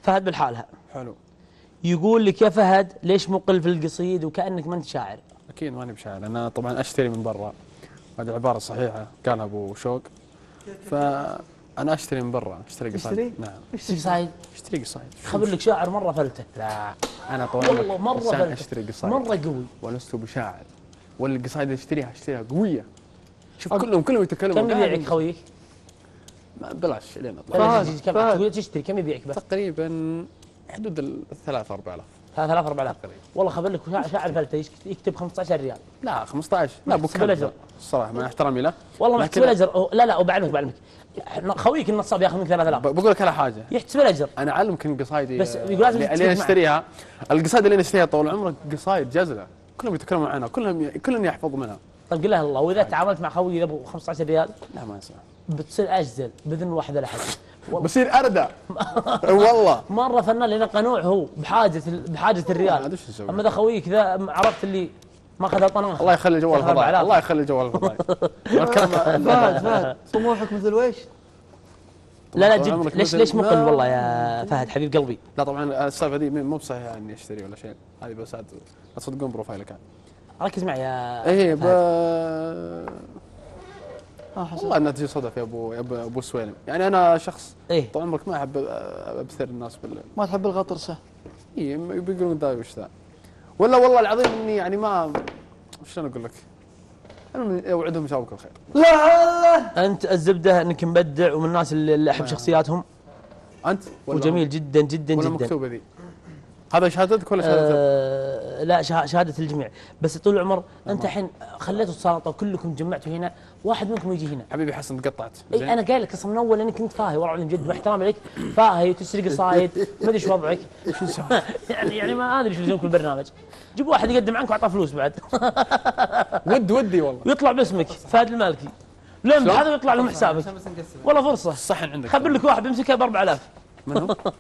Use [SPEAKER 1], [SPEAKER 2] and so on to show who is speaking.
[SPEAKER 1] فهد بالحالها
[SPEAKER 2] حلو.
[SPEAKER 1] يقول لك يا فهد ليش مقل في القصيد وكأنك ما انت شاعر؟
[SPEAKER 2] اكيد ماني بشاعر، انا طبعا اشتري من برا، هذه عباره صحيحه قالها ابو شوق. فانا اشتري من برا، اشتري قصايد. نعم.
[SPEAKER 1] اشتري قصايد؟
[SPEAKER 2] اشتري قصايد.
[SPEAKER 1] خبر لك شاعر مره فلته.
[SPEAKER 2] لا انا طبعا
[SPEAKER 1] والله مره فلته،
[SPEAKER 2] اشتري قصايد
[SPEAKER 1] مره قوي
[SPEAKER 2] ولست بشاعر، والقصايد اللي اشتريها قويه. شوف كلهم يتكلمون.
[SPEAKER 1] كم يبيعك خويك؟
[SPEAKER 2] بلاش لين
[SPEAKER 1] اطلع. تقول تشتري كم يبيعك بس؟
[SPEAKER 2] تقريبا حدود ال 3 4000.
[SPEAKER 1] 3000 4000 والله خبر لك شاعر فلته يكتب 15 ريال.
[SPEAKER 2] لا 15 لا
[SPEAKER 1] بكم الاجر
[SPEAKER 2] الصراحه مع احترامي له
[SPEAKER 1] والله ما يحتسب الاجر. لا وبعلمك خويك النصاب ياخذ منك 3000.
[SPEAKER 2] بقول لك على حاجه
[SPEAKER 1] يحتسب الاجر.
[SPEAKER 2] انا اعلمك ان قصايدي
[SPEAKER 1] بس يقول لازم
[SPEAKER 2] اللي اشتريها، القصايد اللي اشتريها طول عمرك قصايد جزله، كلهم يتكلمون عنها، كلهم يحفظ منها.
[SPEAKER 1] طيب قل لها الله، واذا تعاملت مع خوي اذا ابو 15 ريال
[SPEAKER 2] لا ما يصح،
[SPEAKER 1] بتصير اجزل باذن واحده لحد
[SPEAKER 2] بصير اردى. والله
[SPEAKER 1] مره فنان لانه قنوع، هو بحاجه الريال. اما اذا خويك ذا عرفت اللي ما اخذ طناخ.
[SPEAKER 2] الله يخلي جوال الفضائي، الله يخلي جوال الفضائي.
[SPEAKER 3] فهد طموحك مثل ويش؟
[SPEAKER 1] لا جد ليش مقل والله يا فهد حبيب قلبي؟
[SPEAKER 2] لا طبعا السالفه دي مو بصحيح اني اشتري ولا شيء، هذه بس لا تصدقون بروفايلك كان.
[SPEAKER 1] ركز معي يا
[SPEAKER 2] ايه والله انها تجي صدف يا ابو سويلم، يعني انا شخص طول عمرك ما احب ابثر الناس
[SPEAKER 3] ما تحب الغطرسه.
[SPEAKER 2] اي بيقولون ذا وش ذا، ولا والله العظيم اني يعني ما شلون اقول لك، انا اوعدهم يساووك الخير.
[SPEAKER 1] لا انت الزبده انك مبدع ومن الناس اللي احب شخصياتهم
[SPEAKER 2] انت
[SPEAKER 1] وجميل جدا جدا
[SPEAKER 2] ولا
[SPEAKER 1] جدا.
[SPEAKER 2] مكتوبه ذي؟ هذا شهادتك ولا شهاده؟
[SPEAKER 1] لا شهاده الجميع، بس طول العمر انت الحين خليتوا السلطه وكلكم جمعتوا هنا، واحد منكم يجي هنا.
[SPEAKER 2] حبيبي حسن تقطعت.
[SPEAKER 1] اي انا قايل لك اصلا من اول انك كنت فاهي والله العظيم جد باحترامي لك، فاهي وتسرق قصايد ما ادري ايش وضعك. يعني ما ادري شو لزومك البرنامج. جيب واحد يقدم عنك واعطاه فلوس بعد.
[SPEAKER 2] ودي والله
[SPEAKER 1] ويطلع باسمك فهد المالكي، لم هذا يطلع لهم حسابك والله فرصه.
[SPEAKER 2] الصحن عندك
[SPEAKER 1] خبر لك واحد بيمسكها ب 4000.
[SPEAKER 2] من هو؟